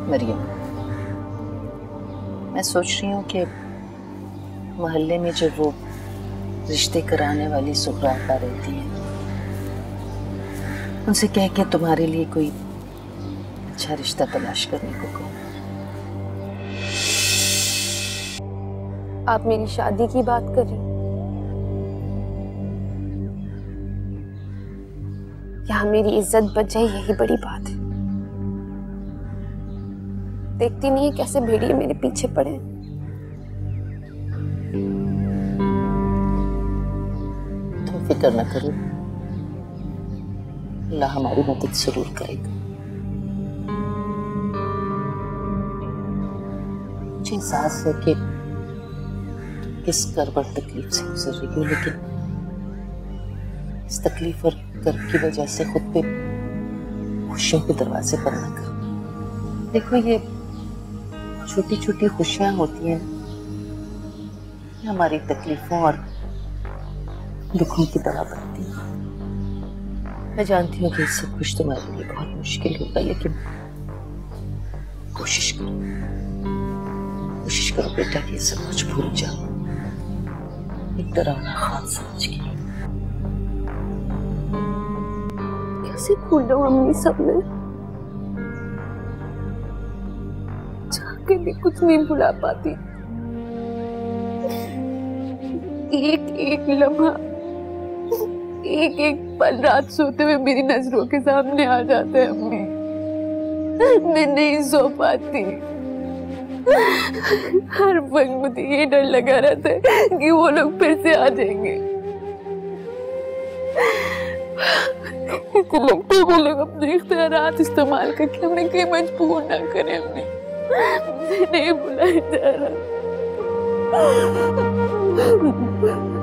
मरियम, मैं सोच रही हूँ कि मोहल्ले में जो वो रिश्ते कराने वाली सुहरा आपा रहती है, उनसे कह के तुम्हारे लिए कोई अच्छा रिश्ता तलाश करने को कहूँ। आप मेरी शादी की बात कर रही, यहाँ मेरी इज्जत बच जाए, यही बड़ी बात है। देखती नहीं है कैसे भेड़िए मेरे पीछे पड़े। तुम फिक्र न करो, अल्लाह हमारी मदद जरूर करेगा। मुझे एहसास है कि किस कर्ब और तकलीफ से गुजर रही हो, लेकिन इस तकलीफ और कर्ब की वजह से खुद पे खुशियों के दरवाजे बंद न करो। देखो, ये छोटी छोटी खुशियां होती हैं, हमारी तकलीफों और दुखों की दवा बनती हैं। मैं जानती हूँ कि सब कुछ तुम्हारे लिए बहुत मुश्किल होगा, लेकिन कोशिश करो बेटा कि सब कुछ भूल जाओ, एक डरावना ख्वाब समझ के। कैसे भूल जाऊं अम्मी, सब में चाह के भी कुछ नहीं भुला पाती। एक एक लम्हा, एक एक पल रात सोते हुए मेरी नजरों के सामने आ जाते हैं अम्मी। मैं नहीं सो पाती। हर वक्त मुझे ये डर लगा रहता है कि वो लोग फिर से आ जाएंगे। लगता है वो लोग अपने इख्तियारात इस्तेमाल करके हमें कहीं मजबूर ना करें। मुझे नहीं बुलाया जा रहा।